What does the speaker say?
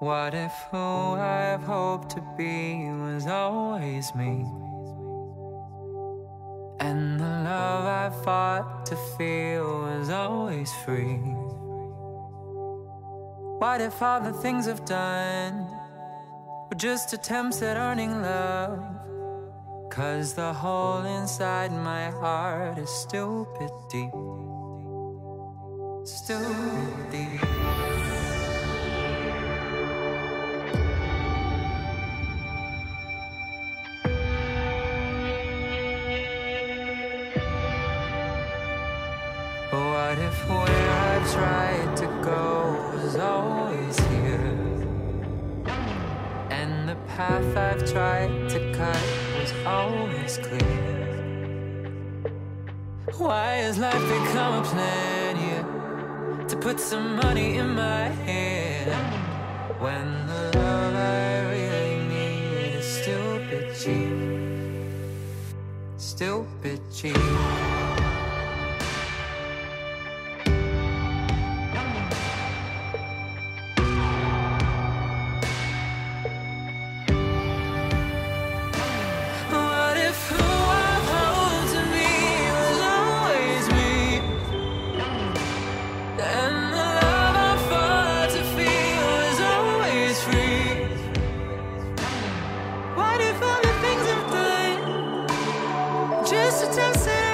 What if who I've hoped to be was always me? And the love I fought to feel was always free. What if all the things I've done were just attempts at earning love? 'Cause the hole inside my heart is stupid deep. Stupid deep. What if where I tried to go was always here, and the path I've tried to cut was always clear? Why has life become a plan here to put some money in my hand, when the love I really need is stupid cheap? Stupid cheap. Just a test.